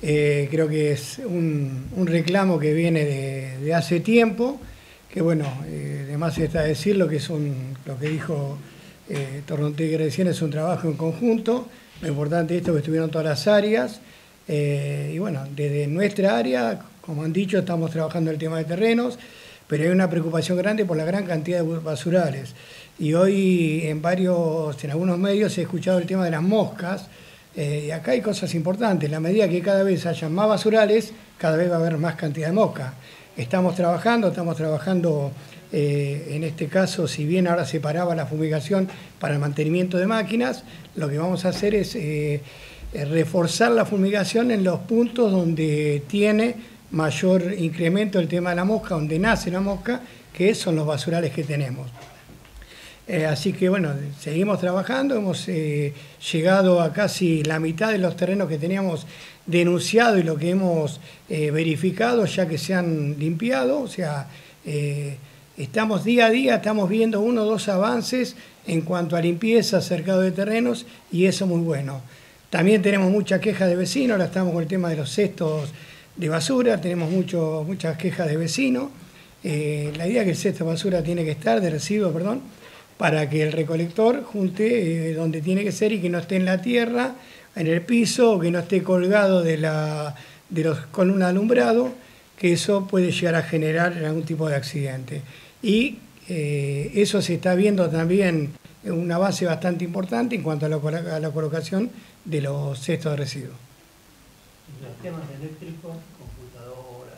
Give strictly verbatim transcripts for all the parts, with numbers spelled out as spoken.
Eh, creo que es un, un reclamo que viene de, de hace tiempo, que bueno, eh, además está decirlo que es un, lo que dijo eh, Torrontegui recién, es un trabajo en conjunto. Lo importante es esto, que estuvieron todas las áreas, eh, y bueno, desde nuestra área, como han dicho, estamos trabajando el tema de terrenos, pero hay una preocupación grande por la gran cantidad de basurales. Y hoy en varios, en algunos medios he escuchado el tema de las moscas. Eh, y acá hay cosas importantes. En la medida que cada vez haya más basurales, cada vez va a haber más cantidad de moscas. Estamos trabajando, estamos trabajando, eh, en este caso, si bien ahora se paraba la fumigación para el mantenimiento de máquinas, lo que vamos a hacer es eh, reforzar la fumigación en los puntos donde tiene mayor incremento el tema de la mosca, donde nace la mosca, que son los basurales que tenemos. Eh, así que bueno, seguimos trabajando, hemos eh, llegado a casi la mitad de los terrenos que teníamos denunciado y lo que hemos eh, verificado ya que se han limpiado, o sea, eh, estamos día a día, estamos viendo uno o dos avances en cuanto a limpieza, cercado de terrenos, y eso muy bueno. También tenemos muchas quejas de vecinos, ahora estamos con el tema de los cestos de basura, tenemos mucho, muchas quejas de vecinos. Eh, la idea es que el cesto de basura tiene que estar, de residuos, perdón, para que el recolector junte eh, donde tiene que ser y que no esté en la tierra, en el piso, o que no esté colgado de, la, de los columnas de alumbrado, que eso puede llegar a generar algún tipo de accidente. Y eh, eso se está viendo también una base bastante importante en cuanto a la, a la colocación de los cestos de residuos. Los temas eléctricos, computadoras,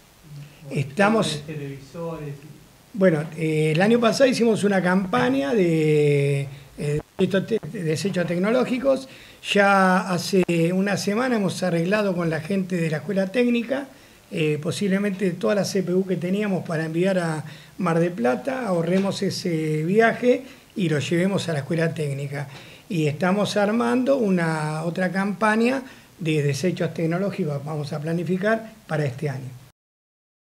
Estamos, televisores. Bueno, eh, el año pasado hicimos una campaña de, eh, de desechos tecnológicos. Ya hace una semana hemos arreglado con la gente de la escuela técnica, eh, posiblemente toda la C P U que teníamos para enviar a Mar del Plata, ahorremos ese viaje y lo llevemos a la escuela técnica. Y estamos armando una otra campaña de desechos tecnológicos, vamos a planificar para este año.